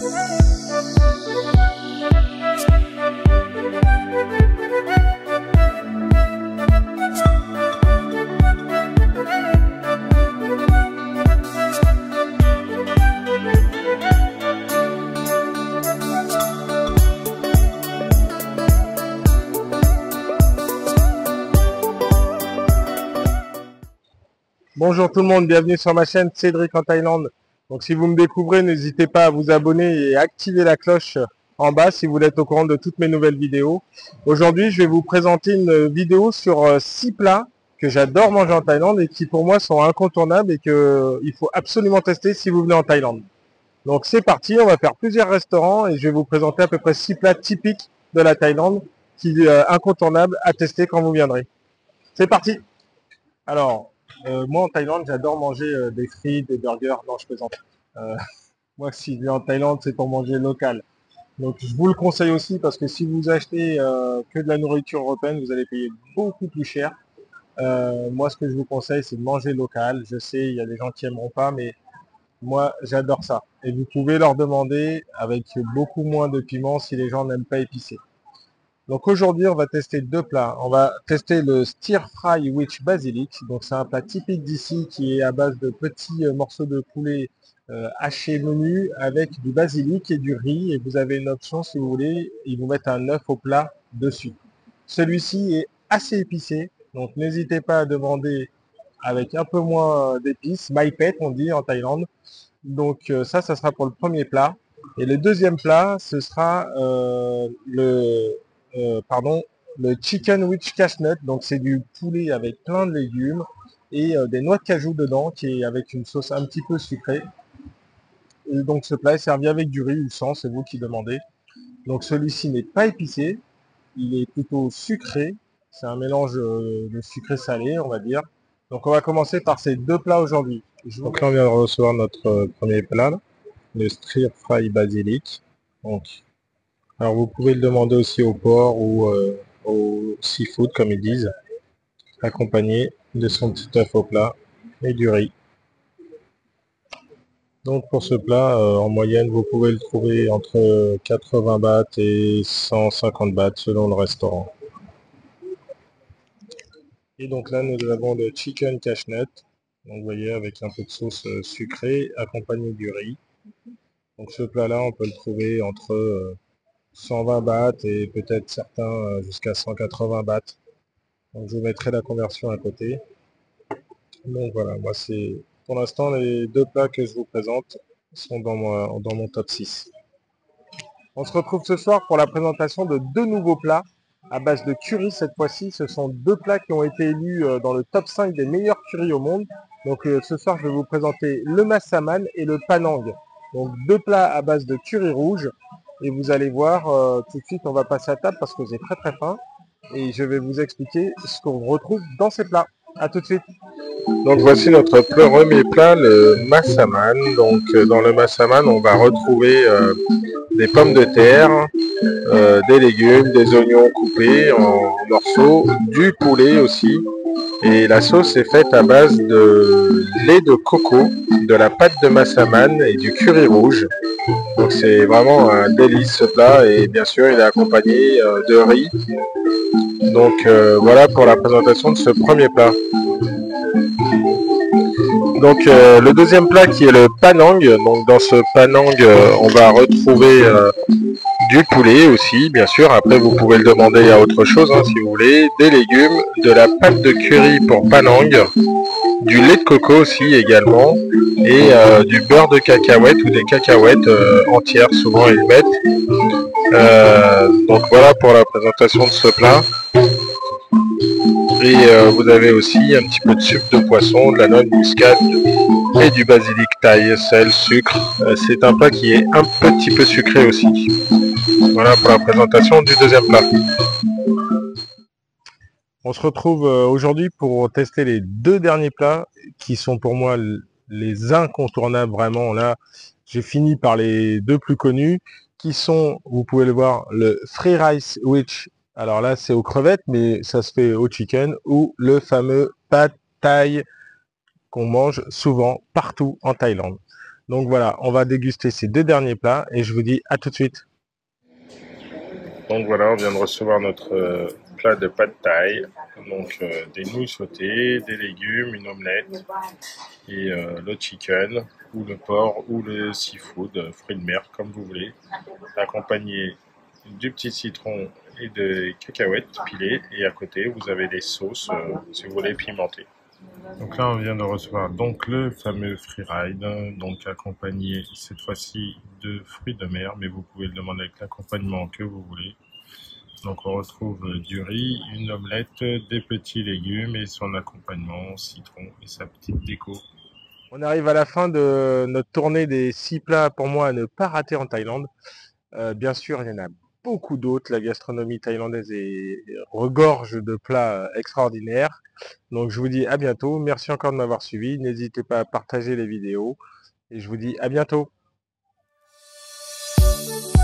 Bonjour tout le monde, bienvenue sur ma chaîne Cédric en Thaïlande. Donc si vous me découvrez, n'hésitez pas à vous abonner et à activer la cloche en bas si vous voulez être au courant de toutes mes nouvelles vidéos. Aujourd'hui, je vais vous présenter une vidéo sur 6 plats que j'adore manger en Thaïlande et qui pour moi sont incontournables et qu'il faut absolument tester si vous venez en Thaïlande. Donc c'est parti, on va faire plusieurs restaurants et je vais vous présenter à peu près 6 plats typiques de la Thaïlande qui incontournables à tester quand vous viendrez. C'est parti. Alors, moi en Thaïlande, j'adore manger des frites, des burgers. Non, je plaisante. Moi, si je viens en Thaïlande, c'est pour manger local. Donc, je vous le conseille aussi parce que si vous achetez que de la nourriture européenne, vous allez payer beaucoup plus cher. Moi, ce que je vous conseille, c'est de manger local. Je sais, il y a des gens qui aimeront pas, mais moi, j'adore ça. Et vous pouvez leur demander avec beaucoup moins de piment si les gens n'aiment pas épicé. Donc aujourd'hui, on va tester 2 plats. On va tester le stir fry with basilic. Donc c'est un plat typique d'ici qui est à base de petits morceaux de poulet hachés menus avec du basilic et du riz. Et vous avez une option si vous voulez, ils vous mettent un œuf au plat dessus. Celui-ci est assez épicé, donc n'hésitez pas à demander avec un peu moins d'épices. Mai pet on dit en Thaïlande. Donc ça sera pour le premier plat. Et le deuxième plat, ce sera le chicken with cashnut. Donc c'est du poulet avec plein de légumes et des noix de cajou dedans qui est avec une sauce un petit peu sucrée. Et donc ce plat est servi avec du riz ou sans, c'est vous qui demandez. Donc celui-ci n'est pas épicé, il est plutôt sucré. C'est un mélange de sucré salé, on va dire. Donc on va commencer par ces 2 plats aujourd'hui. Donc là on vient de recevoir notre premier plat, là, le stir fry basilic. Donc, alors vous pouvez le demander aussi au porc ou au seafood comme ils disent, accompagné de son petit œuf au plat et du riz. Donc pour ce plat, en moyenne, vous pouvez le trouver entre 80 bahts et 150 bahts selon le restaurant. Et donc là, nous avons le chicken cashnut. Donc vous voyez, avec un peu de sauce sucrée, accompagné du riz. Donc ce plat-là, on peut le trouver entre 120 bahts et peut-être certains jusqu'à 180 bahts. Donc je vous mettrai la conversion à côté. Donc voilà, moi c'est pour l'instant les 2 plats que je vous présente sont dans mon top 6. On se retrouve ce soir pour la présentation de 2 nouveaux plats à base de curry cette fois-ci. Ce sont 2 plats qui ont été élus dans le top 5 des meilleurs currys au monde. Donc ce soir je vais vous présenter le massaman et le panang. Donc 2 plats à base de curry rouge. Et vous allez voir, tout de suite on va passer à table parce que c'est très très fin. Et je vais vous expliquer ce qu'on retrouve dans ces plats. A tout de suite. Donc voici notre premier plat, le massaman. Donc dans le massaman on va retrouver des pommes de terre, des légumes, des oignons coupés en morceaux, du poulet aussi. Et la sauce est faite à base de lait de coco, de la pâte de massaman et du curry rouge. Donc c'est vraiment un délice ce plat et bien sûr il est accompagné de riz. Donc voilà pour la présentation de ce premier plat. Donc le deuxième plat qui est le panang. Donc dans ce panang on va retrouver du poulet aussi, bien sûr. Après vous pouvez le demander à autre chose si vous voulez. Des légumes, de la pâte de curry pour panang, du lait de coco aussi également, et du beurre de cacahuète ou des cacahuètes entières, souvent ils mettent. Donc voilà pour la présentation de ce plat. Et vous avez aussi un petit peu de sucre de poisson, de la noix de muscade et du basilic thaï, sel, sucre. C'est un plat qui est un petit peu sucré aussi. Voilà pour la présentation du deuxième plat. On se retrouve aujourd'hui pour tester les 2 derniers plats qui sont pour moi les incontournables vraiment. Là, j'ai fini par les 2 plus connus qui sont, vous pouvez le voir, le free rice with. Alors là, c'est aux crevettes, mais ça se fait au chicken, ou le fameux pad thai qu'on mange souvent partout en Thaïlande. Donc voilà, on va déguster ces deux derniers plats et je vous dis à tout de suite. Donc voilà, on vient de recevoir notre plat de pad thai. Donc des nouilles sautées, des légumes, une omelette et le chicken ou le porc ou le seafood, fruits de mer comme vous voulez, accompagné du petit citron et de cacahuètes pilées. Et à côté, vous avez des sauces si vous voulez pimenter. Donc là, on vient de recevoir donc le fameux freeride, donc accompagné cette fois-ci de fruits de mer, mais vous pouvez le demander avec l'accompagnement que vous voulez. Donc on retrouve du riz, une omelette, des petits légumes et son accompagnement, citron et sa petite déco. On arrive à la fin de notre tournée des 6 plats pour moi à ne pas rater en Thaïlande. Bien sûr, il y en a beaucoup d'autres. La gastronomie thaïlandaise regorge de plats extraordinaires. Donc je vous dis à bientôt. Merci encore de m'avoir suivi. N'hésitez pas à partager les vidéos. Et je vous dis à bientôt.